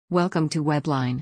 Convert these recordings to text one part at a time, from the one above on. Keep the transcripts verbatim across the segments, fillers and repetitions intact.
Welcome to Webline.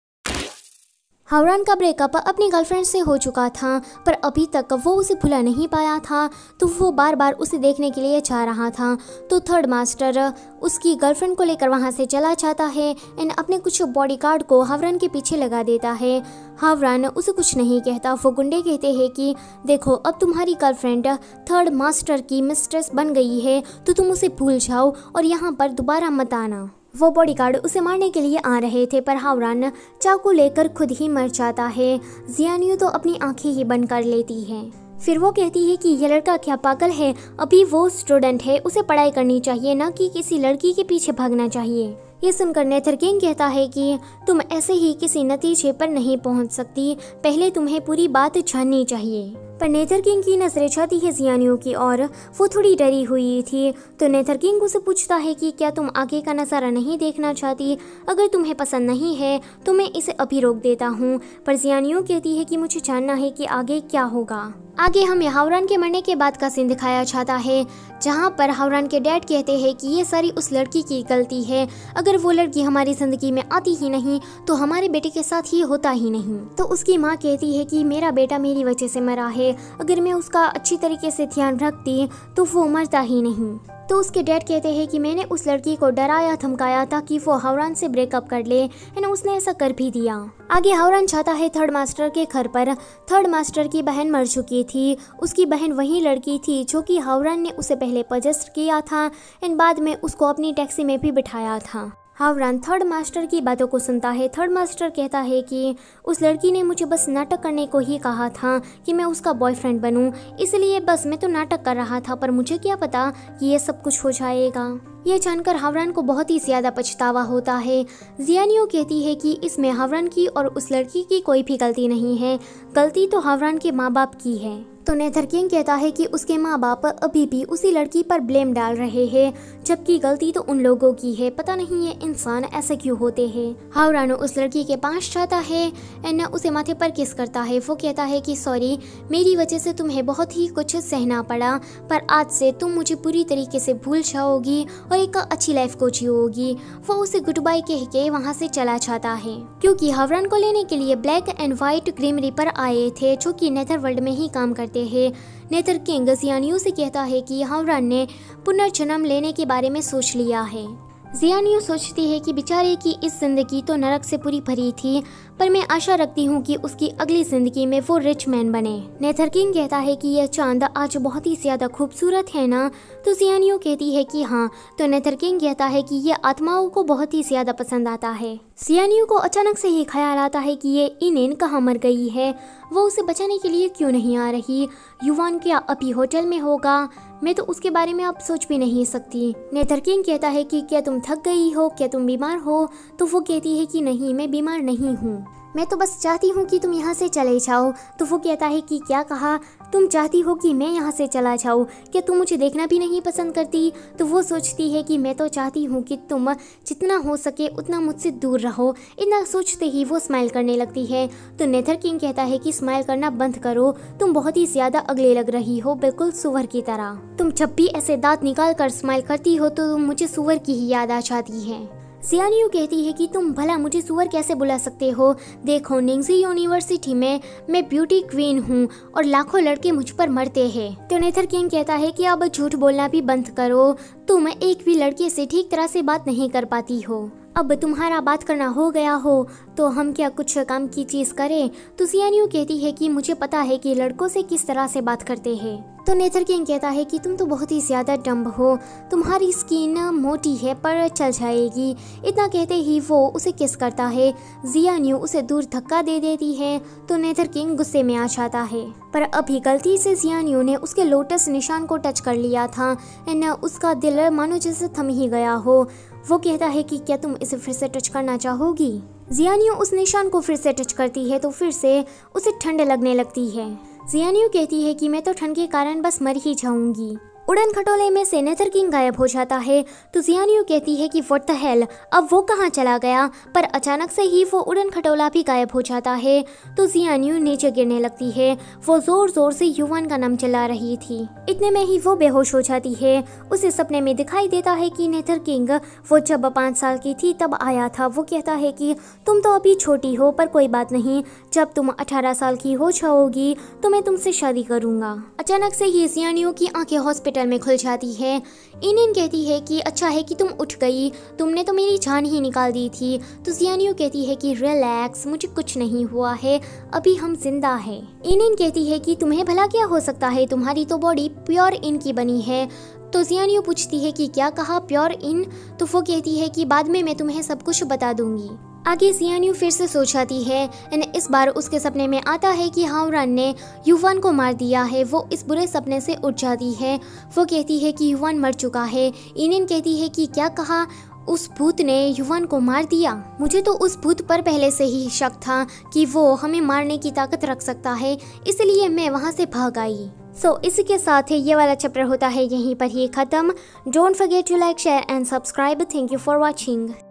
हावरान का breakup अपनी girlfriend से हो चुका था, पर अभी तक वो उसे भुला नहीं पाया था, तो वो बार बार उसे देखने के लिए चाह रहा था। तो थर्ड मास्टर उसकी गर्लफ्रेंड को लेकर वहाँ से चला जाता है एंड अपने कुछ बॉडीगार्ड को हावरान के पीछे लगा देता है। हावरान उसे कुछ नहीं कहता। वो गुंडे कहते हैं कि देखो, अब तुम्हारी गर्लफ्रेंड थर्ड मास्टर की मिस्ट्रेस बन गई है, तो तुम उसे भूल जाओ और यहाँ पर दोबारा मत आना। वो बॉडीगार्ड उसे मारने के लिए आ रहे थे, पर हावरान चाकू लेकर खुद ही मर जाता है। जियानियो तो अपनी आंखें ही बंद कर लेती है। फिर वो कहती है कि ये लड़का क्या पागल है, अभी वो स्टूडेंट है, उसे पढ़ाई करनी चाहिए, ना कि किसी लड़की के पीछे भागना चाहिए। ये सुनकर नेथरकिंग कहता है कि तुम ऐसे ही किसी नतीजे पर नहीं पहुंच सकती, पहले तुम्हें पूरी बात जाननी चाहिए। पर नेथरकिंग की नजरें जाती है जियानियो की और वो थोड़ी डरी हुई थी। तो नेथरकिंग उसे पूछता है कि क्या तुम आगे का नज़ारा नहीं देखना चाहती? अगर तुम्हें पसंद नहीं है तो मैं इसे अभी रोक देता हूँ। पर जियानियो कहती है कि मुझे जानना है कि आगे क्या होगा। आगे हमें हावरान के मरने के बाद का सीन दिखाया जाता है, जहाँ पर हावरान के डैड कहते हैं कि ये सारी उस लड़की की गलती है, अगर वो लड़की हमारी जिंदगी में आती ही नहीं तो हमारे बेटे के साथ ही होता ही नहीं। तो उसकी माँ कहती है कि मेरा बेटा मेरी वजह से मरा है, अगर मैं उसका अच्छी तरीके से ध्यान रखती तो वो मरता ही नहीं। तो उसके डैड कहते हैं कि मैंने उस लड़की को डराया धमकाया ताकि वो हावरान से ब्रेकअप कर ले, एंड उसने ऐसा कर भी दिया। आगे हावरान जाता है थर्ड मास्टर के घर पर। थर्ड मास्टर की बहन मर चुकी थी। उसकी बहन वही लड़की थी जो कि हावरान ने उसे पहले पजेस्ट किया था एंड बाद में उसको अपनी टैक्सी में भी बिठाया था। हावरान थर्ड मास्टर की बातों को सुनता है। थर्ड मास्टर कहता है कि उस लड़की ने मुझे बस नाटक करने को ही कहा था कि मैं उसका बॉयफ्रेंड बनूं, इसलिए बस मैं तो नाटक कर रहा था, पर मुझे क्या पता कि ये सब कुछ हो जाएगा। ये जानकर हावरान को बहुत ही ज्यादा पछतावा होता है। जियानियो कहती है कि इसमें हावरान की और उस लड़की की कोई भी गलती नहीं है, गलती तो हावरान के माँ बाप की है। तो नेथरकिंग कहता है कि उसके माँ बाप अभी भी उसी लड़की पर ब्लेम डाल रहे हैं, जबकि गलती तो उन लोगों की है। पता नहीं ये इंसान ऐसे क्यों होते हैं। हावरान उस लड़की के पास जाता है एंड उसे माथे पर किस करता है। वो कहता है कि सॉरी, मेरी वजह से तुम्हें बहुत ही कुछ सहना पड़ा, पर आज से तुम मुझे पूरी तरीके से भूल जाओगी और एक अच्छी लाइफ को जियोगी। वो उसे गुड बाय कह के वहाँ से चला जाता है, क्योंकि हावरान को लेने के लिए black and white grim reaper आए थे, जो कि नेदरवर्ल्ड में ही काम करते है। नेथरकिंग जियानियो से कहता है कि हावरान ने पुनर्जन्म लेने के बारे में सोच लिया है। जियानियो सोचती है कि बेचारे की इस जिंदगी तो नरक से पूरी भरी थी, पर मैं आशा रखती हूँ कि उसकी अगली जिंदगी में वो रिच मैन बने। नेथरकिंग कहता है कि यह चांद आज बहुत ही ज्यादा खूबसूरत है ना? तो जियानियो कहती है कि हाँ। तो नेथरकिंग कहता है कि यह आत्माओं को बहुत ही ज्यादा पसंद आता है। जियानियो को अचानक से ही ख्याल आता है कि ये इनेन कहाँ मर गई है, वो उसे बचाने के लिए क्यों नहीं आ रही? युवान क्या अभी होटल में होगा? मैं तो उसके बारे में अब सोच भी नहीं सकती। नेथरकिंग कहता है कि क्या तुम थक गई हो, क्या तुम बीमार हो? तो वो कहती है कि नहीं, मैं बीमार नहीं हूँ, मैं तो बस चाहती हूँ कि तुम यहाँ से चले जाओ। तो वो कहता है कि क्या कहा? तुम चाहती हो कि मैं यहाँ से चला जाऊँ? क्या तुम मुझे देखना भी नहीं पसंद करती? तो वो सोचती है कि मैं तो चाहती हूँ कि तुम जितना हो सके उतना मुझसे दूर रहो। इतना सोचते ही वो स्माइल करने लगती है। तो नेथरकिंग कहता है कि स्माइल करना बंद करो, तुम बहुत ही ज्यादा अगले लग रही हो, बिल्कुल सुअर की तरह। तुम जब भी ऐसे दांत निकाल कर स्माइल करती हो तो मुझे सुअर की ही याद आ जाती है। जियानियो कहती है कि तुम भला मुझे सुअर कैसे बुला सकते हो? देखो, निंगजी यूनिवर्सिटी में मैं ब्यूटी क्वीन हूँ और लाखों लड़के मुझ पर मरते हैं। तो नेथरकिंग कहता है कि अब झूठ बोलना भी बंद करो, तुम एक भी लड़के से ठीक तरह से बात नहीं कर पाती हो। अब तुम्हारा बात करना हो गया हो तो हम क्या कुछ काम की चीज करें? तो जियानियो कहती है कि मुझे पता है कि लड़कों से किस तरह से बात करते हैं। तो नेथरकिंग कहता है कि तुम तो बहुत ही ज्यादा डम्ब हो, तुम्हारी स्किन मोटी है पर चल जाएगी। इतना कहते ही वो उसे किस करता है। जियानियो उसे दूर धक्का दे देती है। तो नेथरकिंग गुस्से में आ जाता है, पर अभी गलती से जियानियो ने उसके लोटस निशान को टच कर लिया था एंड उसका दिल मानो जैसे थम ही गया हो। वो कहता है कि क्या तुम इसे फिर से टच करना चाहोगी? जियानियो उस निशान को फिर से टच करती है तो फिर से उसे ठंड लगने लगती है। जियानियो कहती है कि मैं तो ठंड के कारण बस मर ही जाऊंगी। उड़न खटोले में से नेथर किंग गायब हो जाता है तो जियानयू कहती है कि व्हाट द हेल, अब वो कहाँ चला गया। पर अचानक से ही वो उड़न खटोला भी गायब हो जाता है तो जियानयू नीचे गिरने लगती है। वो जोर जोर से युवान का नाम चिल्ला रही थी। इतने में ही वो बेहोश हो जाती है। उसे सपने में दिखाई देता है कि नेथर किंग वो जब पाँच साल की थी तब आया था। वो कहता है कि तुम तो अभी छोटी हो पर कोई बात नहीं, जब तुम अठारह साल की हो जाओगी तो मैं तुमसे शादी करूंगा। अचानक से ही जियानयू की आंखें हॉस्पिटल में खुल जाती है। इनिन कहती है कि अच्छा है कि तुम उठ गई, तुमने तो मेरी जान ही निकाल दी थी। तो जियानयू कहती है कि रिलैक्स, मुझे कुछ नहीं हुआ है, अभी हम जिंदा है। इनिन कहती है कि तुम्हें भला क्या हो सकता है, तुम्हारी तो बॉडी प्योर इन की बनी है। तो जियानयू पूछती है कि क्या कहा प्योर इन। तो वो कहती है कि बाद में मैं तुम्हें सब कुछ बता दूंगी। आगे जियानयू फिर से सो जाती है एंड इस बार उसके सपने में आता है कि हावरान ने युवान को मार दिया है। वो इस बुरे सपने से उठ जाती है। वो कहती है कि युवान मर चुका है। इनिन कहती है कि क्या कहा, उस भूत ने युवान को मार दिया। मुझे तो उस भूत पर पहले से ही शक था कि वो हमें मारने की ताकत रख सकता है, इसलिए मैं वहाँ से भाग आई। सो so, इसी के साथ ही ये वाला चैप्टर होता है यहीं पर ही खत्म। Don't forget to like, share and subscribe. Thank you for watching.